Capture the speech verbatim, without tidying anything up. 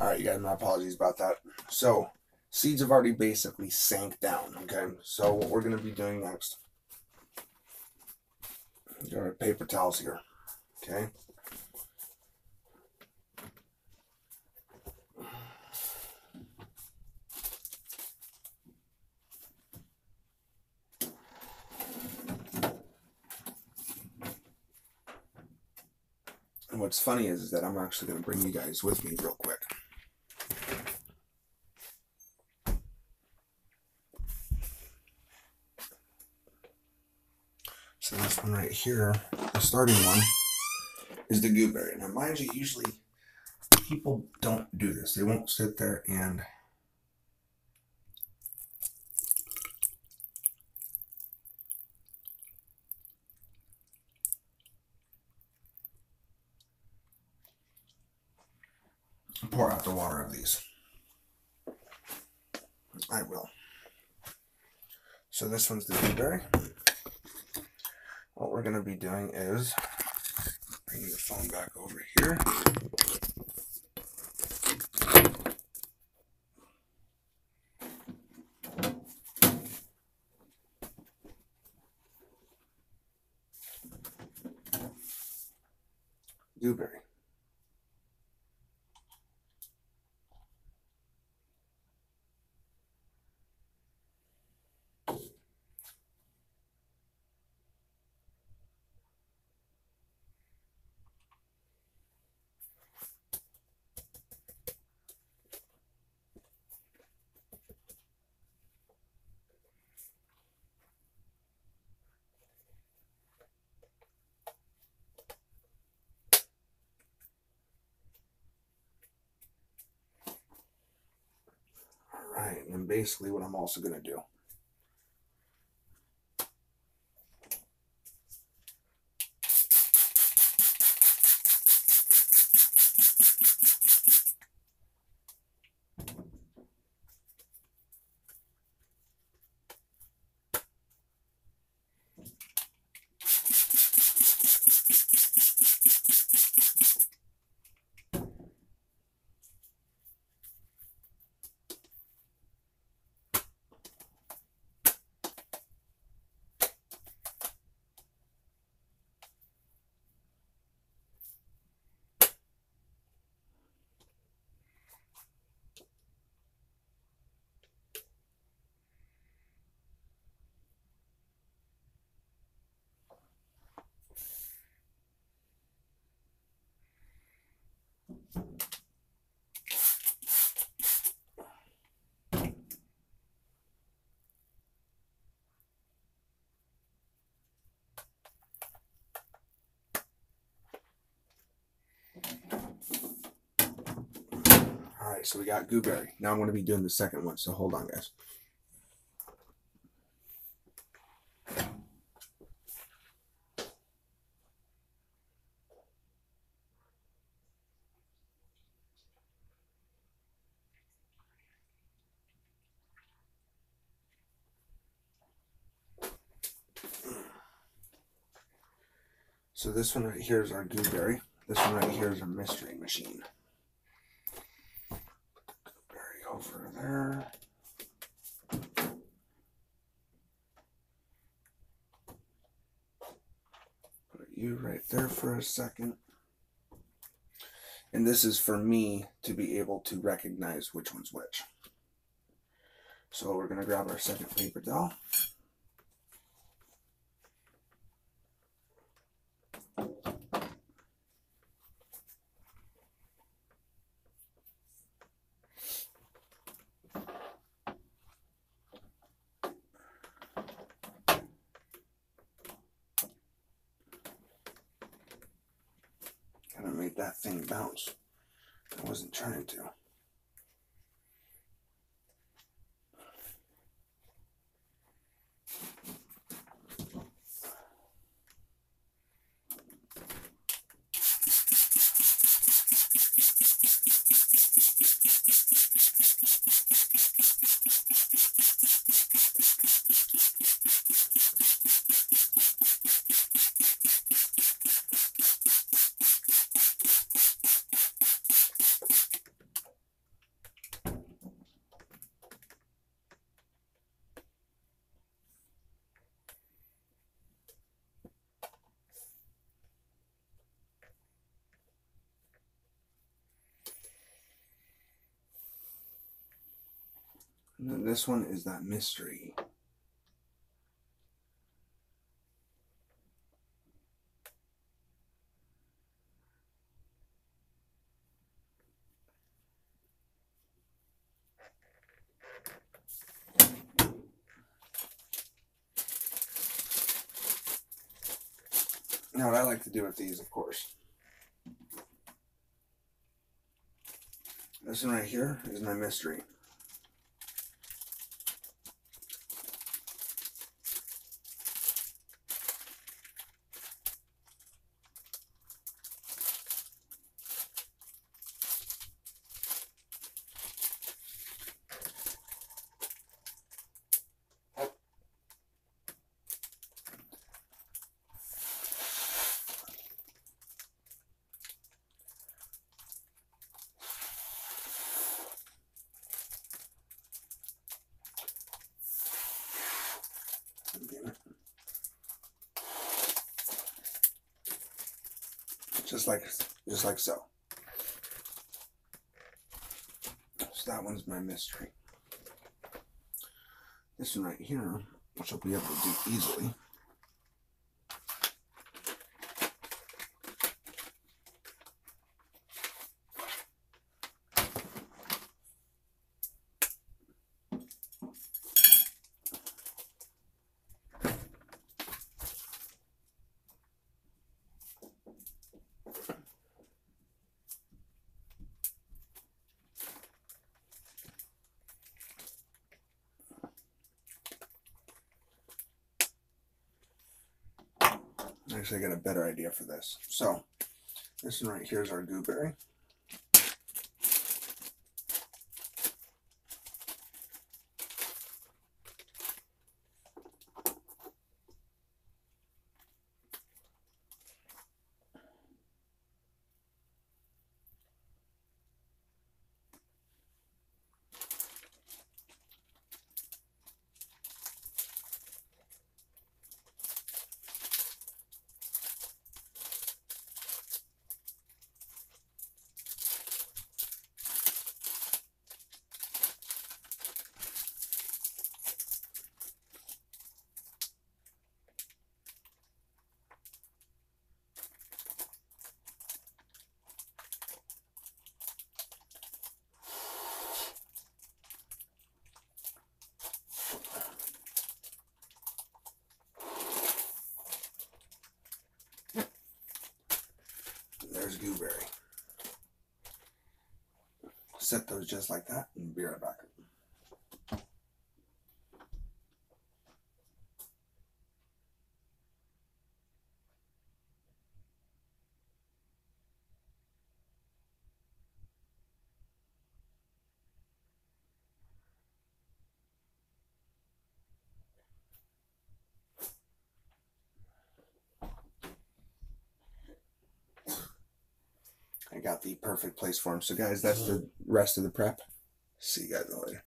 Alright, you guys, my apologies about that. So, seeds have already basically sank down, okay? So, what we're going to be doing next, got our paper towels here, okay? And what's funny is, is that I'm actually going to bring you guys with me real quick. So this one right here, the starting one, is the gooseberry. Now mind you, usually people don't do this. They won't sit there and pour out the water of these. I will. So this one's the gooseberry. What we're going to be doing is bringing the phone back over here. Gooseberry. Alright, and then basically what I'm also going to do, Alright, so we got gooseberry. Now I'm going to be doing the second one, so hold on, guys. So this one right here is our gooseberry. This one right here is our mystery machine. Put the gooseberry over there. Put you right there for a second. And this is for me to be able to recognize which one's which. So we're going to grab our second paper towel. Kind of made that thing bounce. I wasn't trying to. And then this one is that mystery. Now what I like to do with these, of course, this one right here is my mystery. Just like, just like so. So that one's my mystery. This one right here, which I'll be able to do easily. Actually, I got a better idea for this. So, this one right here is our gooseberry. There's gooseberry. Set those just like that and be right back. I got the perfect place for them. So guys, that's the rest of the prep. See you guys later.